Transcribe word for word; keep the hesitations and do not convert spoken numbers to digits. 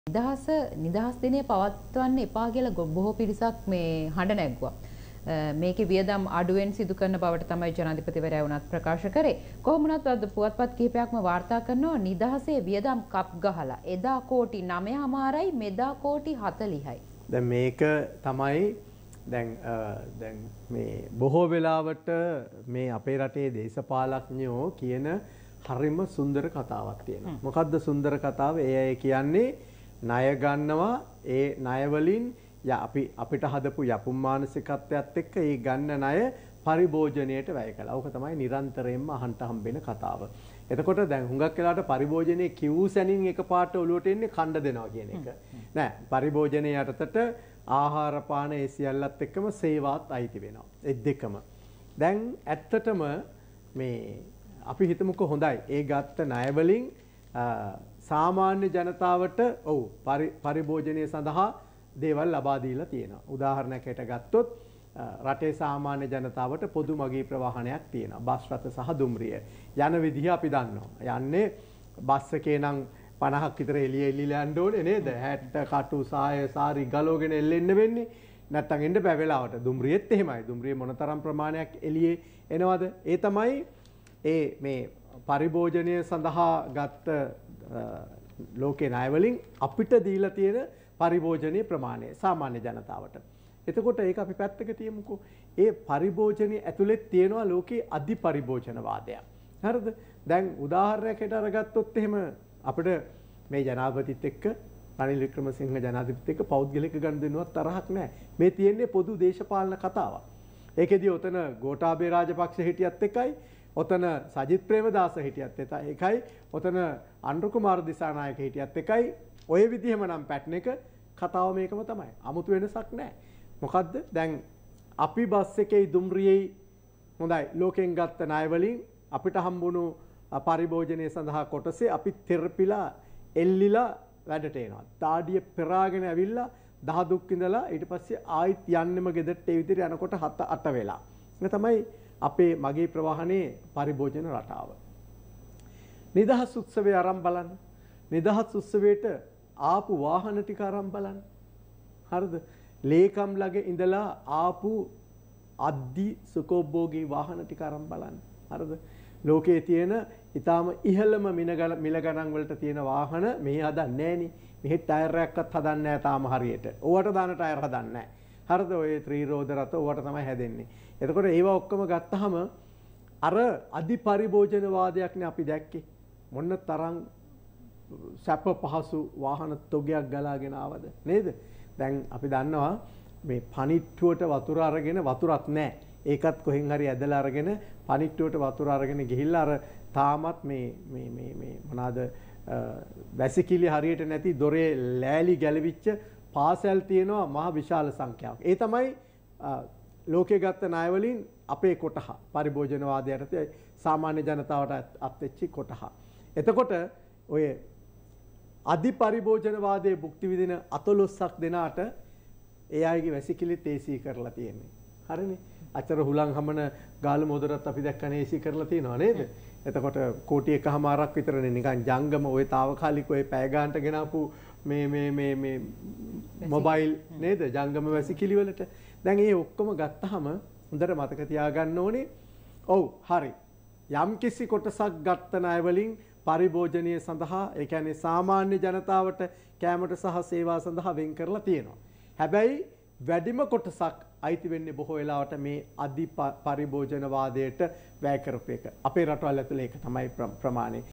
නිදහස නිදහස් දිනය පවත්වන්න එපා කියලා බොහෝ පිරිසක් මේ හඬ නැග්ගුවා. මේකේ වියදම් අඩුවෙන් සිදු කරන බවට තමයි ජනාධිපතිවරයා වුණත් ප්‍රකාශ කරේ. කොහොම වුණත් පුවත්පත් කිහිපයක්ම වාර්තා කරනවා නිදහසේ වියදම් කප් ගහලා එදා කෝටි නවයමාරයි මෙදා කෝටි හතළිහයි. දැන් මේක තමයි දැන් දැන් මේ බොහෝ වෙලාවට මේ අපේ රටේ දේශපාලඥයෝ කියන හරිම සුන්දර කතාවක් තියෙනවා. මොකද්ද සුන්දර කතාව? ඒ අය කියන්නේ ණය ගන්නවා ඒ ණය වලින් අපි අපිට හදපු යපුම් මානසිකත්වයත් එක්ක ඒ ගන්න ණය පරිභෝජනයට වැය කළා. ඕක තමයි නිරන්තරයෙන්ම අහන්න හම්බෙන කතාව. එතකොට දැන් හුඟක් වෙලාවට පරිභෝජනයේ කිව් සැනින් එකපාරට ඔලුවට එන්නේ කණ්ඩ දෙනවා කියන එක. නෑ පරිභෝජනයේ යටතට ආහාර පාන ඒ සියල්ලත් එක්කම සේවාත් අයිති වෙනවා. ඒ දෙකම. දැන් ඇත්තටම මේ අපි හිතමුකෝ හොඳයි. ඒ ගත්ත ණය වලින් සාමාන්‍ය ජනතාවට ඔව් පරිභෝජනය සඳහා දේවල් ලබා දීලා තියෙනවා. උදාහරණයක් හිට ගත්තොත් රටේ සාමාන්‍ය ජනතාවට පොදු මගී ප්‍රවාහනයක් තියෙනවා. බස් රථ සහ දුම්රිය. යන විදිහ අපි දන්නවා. යන්නේ බස් එකේ නම් පනහක් විතර එළිය එළිලා යන්න ඕනේ නේද? හැට්ට කටු සාය සාරි ගලවගෙන එල්ලෙන්න වෙන්නේ. නැත්තම් එන්න බෑ වෙලාවට. දුම්රියෙත් එහෙමයි. දුම්රිය මොනතරම් ප්‍රමාණයක් එළියේ එනවද? ඒ තමයි ඒ මේ පරිභෝජනය සඳහා ගත්ත ලෝකේ ණය වලින් අපිට දීලා තියෙන පරිභෝජනීය ප්‍රමාණය සාමාන්‍ය ජනතාවට. එතකොට ඒක අපි පැත්තක තියමුකෝ. ඒ පරිභෝජනීය ඇතුළේ තියෙනවා ලෝකේ අධි පරිභෝජනවාදයක්. හරිද? දැන් උදාහරණයක් හිට අරගත්තොත් එහෙම අපිට මේ ජනාධිපතිත් එක්ක රනිල් වික්‍රමසිංහ ජනාධිපතිත් එක්ක පෞද්ගලික ගනුදෙනුවක් තරහක් නැහැ. මේ තියෙන්නේ පොදු දේශපාලන කතාවක්. ඒකෙදී ඔතන ගෝඨාභය රාජපක්ෂ හිටියත් එකයි ඔතන සජිත් ප්‍රේමදාස හිටියත් එකයි ඔතන අනුර කුමාර දිසානායක හිටියත් එකයි ඔය විදිහම නම් පැට්න එක කතාව මේකම තමයි. 아무තු වෙනසක් නැහැ. මොකද්ද? දැන් අපි බස් එකේ දුම්රියේ හොඳයි ලෝකෙන් ගත්ත ණය වලින් අපිට හම්බුණු පරිභෝජනයේ සඳහා කොටසේ අපි තෙරපිලා එල්ලිලා වැඩට එනවා. තාඩිය පෙරාගෙන ඇවිල්ලා දහ දුක් ඉඳලා ඊට පස්සේ ආයිත් යන්නෙම ගෙදරට ඒ විදිහට යනකොට හත අට වෙලා. ඒක තමයි අපේ මගේ ප්‍රවාහනයේ පරිභෝජන රටාව. නිදහස් උත්සවය ආරම්භ බලන්න. නිදහස් උත්සවයට ආපු වාහන ටික ආරම්භ බලන්න. හරිද? ලේකම් ළඟ ඉඳලා ආපු අද්දි සුකෝබ්බෝගේ වාහන ටික ආරම්භ බලන්න. හරිද? ලෝකයේ තියෙන ඊටාම ඉහළම මිල ගණන් වලට තියෙන වාහන මේ හදන්නේ නැහෙනි. මෙහි ටයර් එකක්වත් හදන්නේ නැහැ තාම හරියට. ඕවට දාන ටයර් හදන්නේ නැහැ. හරිද? ඔය ත්‍රිරෝද රථ ඕවට තමයි හැදෙන්නේ. එතකොට ඒවා ඔක්කොම ගත්තාම අර අධි පරිභෝජනවාදයක්නේ අපි දැක්කේ. මොන්න තරම් සැප පහසු වාහන තොගයක් ගලාගෙන ආවද නේද? දැන් අපි දන්නවා මේ පනිට්ටුවට වතුර අරගෙන වතුරක් නැහැ. ඒකත් කොහෙන් හරි ඇදලා අරගෙන පනිට්ටුවට වතුර අරගෙන ගිහිල්ලා අර තාමත් මේ මේ මේ මේ මොනවාද වැසිකිලි හරියට නැති දොරේ ලෑලි ගැලවිච්ච පාසල් තියෙනවා මහ විශාල සංඛ්‍යාවක්. ඒ තමයි ලෝකයේ ගත්ත ණය වලින් අපේ කොටහ පරිභෝජනවාදයට සාමාන්‍ය ජනතාවට අත්වෙච්ච කොටහ. එතකොට ඔය අධි පරිභෝජනවාදයේ භුක්ති විඳින අතලොස්සක් දෙනාට ඒ අයගේ වැසිකිලිත් ඒසී කරලා තියෙන්නේ. හරිනේ? අතර හුලං හමන ගාල මොදරත් අපි දැක්කනේ ඒසී කරලා තියෙනවා නේද? එතකොට කෝටි එකමාරක් විතරනේ නිකන් ජංගම ওই తాවකාලික ওই පැය ගානට ගෙනාපු මේ මේ මේ මේ මොබයිල් නේද? ජංගම වැසිකිලි වලට. දැන් මේ ඔක්කොම ගත්තාම හොඳට මතක තියාගන්න ඕනේ. ඔව් හරි. යම් කිසි කොටසක් ගත්ත ණය වලින් පරිභෝජනීය සඳහා ඒ කියන්නේ සාමාන්‍ය ජනතාවට කැමරට සහ සේවා සඳහා වෙන් කරලා තියෙනවා. හැබැයි වැඩිම කොටසක් අයිති වෙන්නේ බොහෝ වෙලාවට මේ අධි පරිභෝජනවාදයට වැය කරපු එක. අපේ රටවල් ඇතුලේ ඒක තමයි ප්‍රමාණය.